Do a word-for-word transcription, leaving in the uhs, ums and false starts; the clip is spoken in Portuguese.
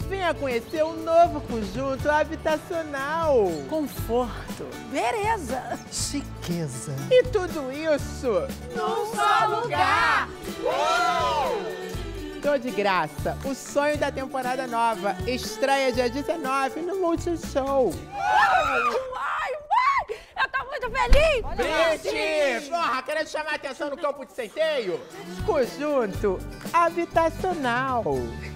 Venha conhecer o novo conjunto habitacional. Conforto, beleza, chiqueza. E tudo isso num só lugar. Tô de graça. O sonho da temporada nova. Estreia dia dezenove no Multishow. Vai, vai! Eu tô muito feliz! Brite! Porra, querendo chamar a atenção no campo de centeio? Conjunto habitacional.